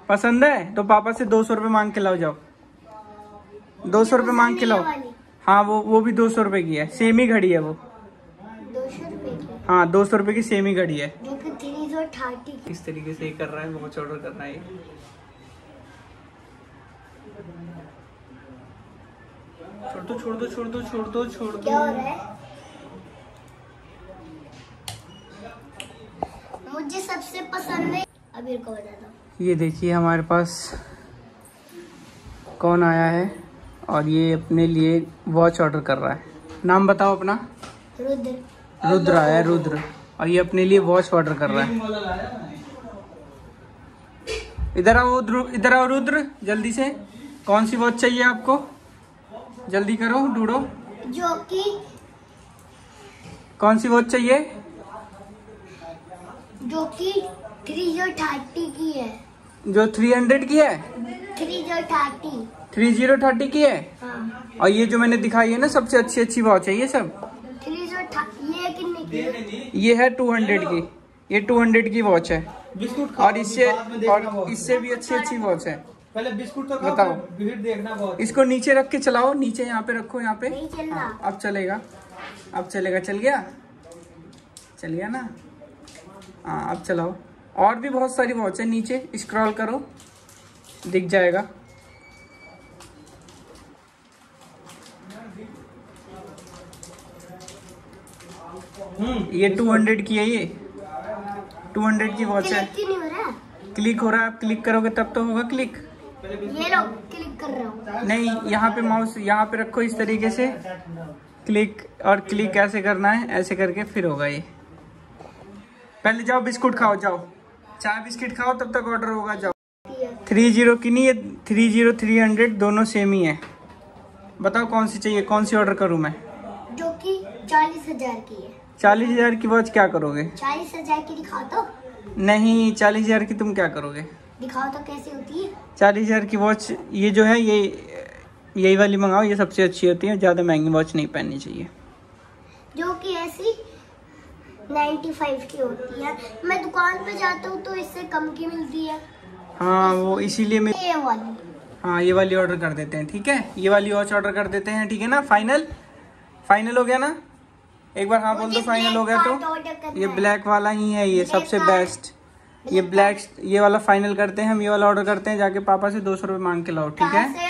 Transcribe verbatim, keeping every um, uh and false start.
पसंद है तो पापा से दो सौ रुपये मांग के लाओ, जाओ दो सौ रुपये मांग के लाओ। हाँ वो वो भी दो सौ रुपये की है, सेम ही घड़ी है वो। दो सौ रुपये की? हाँ दो सौ रुपये की सेम ही घड़ी है। जो कि थ्री सौ थर्टी की। इस तरीके से ये कर रहा है, वॉच ऑर्डर करना है। छोड़ दो छोड़ दो छोड़ दो छोड़ दो छोड़ दो। क्या हो रहा है? मुझे सबसे पसंद है, अभी को बता दो। ये देखिए हमारे पास कौन आया है और ये अपने लिए वॉच ऑर्डर कर रहा है। नाम बताओ अपना। रुद्र। रुद्र आया है, रुद्र, और ये अपने लिए वॉच ऑर्डर कर रहा है। इधर आओ रुद्र, इधर आओ रुद्र, जल्दी से। कौन सी वॉच चाहिए आपको? जल्दी करो, ढूंढो। जो कि कौन सी वॉच चाहिए? जो कि थ्री सौ थर्टी की है। जो थ्री हंड्रेड की है? थ्री सौ थर्टी। थ्री जीरो थर्टी की है। हाँ। और ये जो मैंने दिखाई है ना, सबसे अच्छी अच्छी वॉच है ये सब। थ्री सौ ये कितने की है? ये है टू हंड्रेड की, ये टू हंड्रेड की वॉच है। और इससे और इससे भी अच्छी अच्छी वॉच है। पहले बिस्कुट तो बताओ, भीड़ देखना बहुत। इसको नीचे रख के चलाओ, नीचे यहाँ पे रखो, यहाँ पे। नहीं चल रहा। हाँ, अब चलेगा, अब चलेगा। चल गया, चल गया ना। हाँ अब चलाओ। और भी बहुत सारी वॉच है, नीचे स्क्रॉल करो, दिख जाएगा। ये टू हंड्रेड की है, ये टू हंड्रेड की वॉच है। क्लिक नहीं हो रहा? क्लिक हो रहा है, आप क्लिक करोगे तब तो होगा क्लिक। ये लो, क्लिक कर रहा हूँ। नहीं, यहाँ पे माउस यहाँ पे रखो इस तरीके से, क्लिक, और क्लिक कैसे करना है, ऐसे करके फिर होगा ये। पहले जाओ बिस्कुट खाओ, जाओ चाय बिस्किट खाओ, तब तक ऑर्डर होगा। जाओ। थ्री जीरो की नहीं, ये थ्री जीरो थ्री हंड्रेड दोनों सेम ही है। बताओ कौन सी चाहिए, कौन सी ऑर्डर करूँ मैं? जो कि चालीस हजार की है। चालीस हजार की वॉच क्या करोगे? चालीस हजार की दिखाओ तो। नहीं, चालीस हजार की तुम क्या करोगे? दिखाओ तो कैसी होती है। चालीस हजार की वॉच ये जो है, ये यही वाली मंगाओ, ये सबसे अच्छी होती है। ज़्यादा महंगी वॉच नहीं पहननी चाहिए। जो कि ऐसी पचानवे की होती है। मैं दुकान पे जाता हूँ तो इससे कम की मिलती है। हाँ वो इसीलिए मैं ये वाली। हाँ ये वाली ऑर्डर कर देते हैं, ठीक है। ये वाली वॉच ऑर्डर कर देते हैं, ठीक है ना। फाइनल फाइनल हो गया ना? एक बार हाँ बोल दो, फाइनल हो गया तो। ये ब्लैक वाला ही है, ये सबसे बेस्ट। ये ब्लैक, ये वाला फाइनल करते हैं हम, ये वाला ऑर्डर करते हैं। जाके पापा से दो सौ रुपये मांग के लाओ, ठीक है।